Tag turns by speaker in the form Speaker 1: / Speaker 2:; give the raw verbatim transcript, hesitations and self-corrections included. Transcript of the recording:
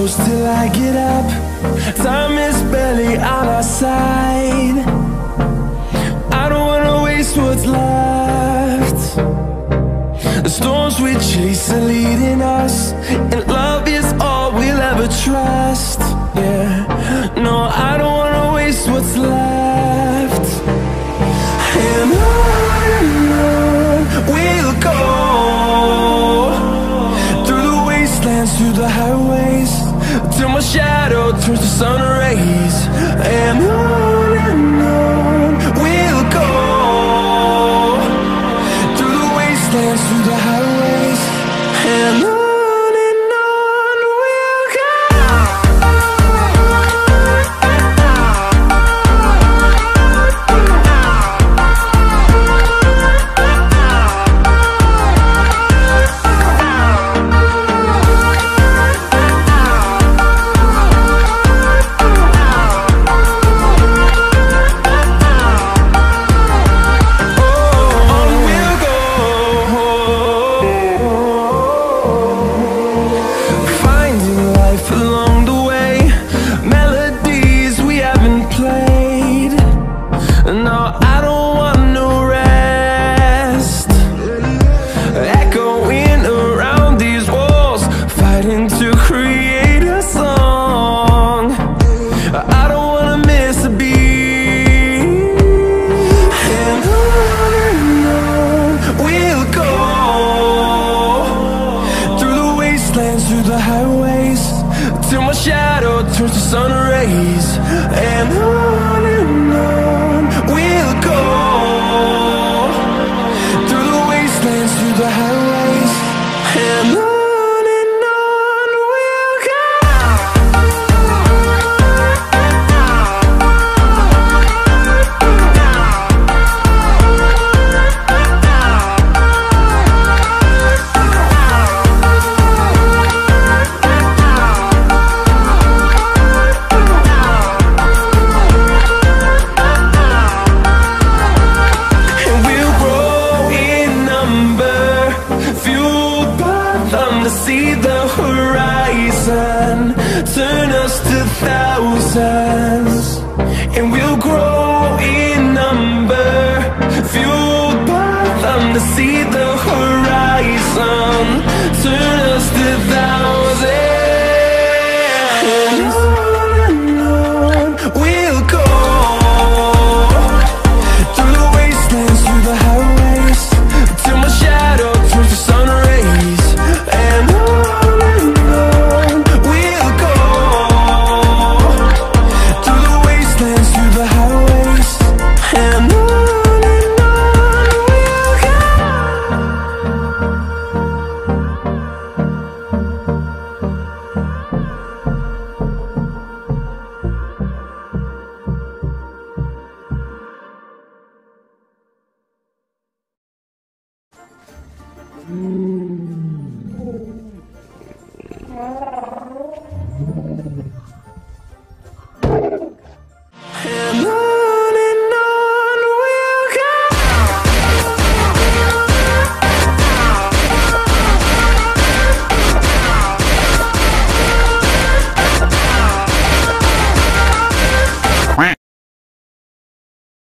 Speaker 1: close till I get up. Time is barely on our side. I don't wanna waste what's left. The storms we chase are leading us, and love is all we'll ever trust. Yeah, no, I don't wanna waste what's left. And on and on we'll go, through the wastelands, through the highways, till my shadow turns to sun rays. And on and on we'll go, through the wastelands, through the highways, and on. Through the highways, till my shadow turns to sun rays. And on and on we'll go, through the wastelands, through the highways, and on. See the horizon turn us to thousands.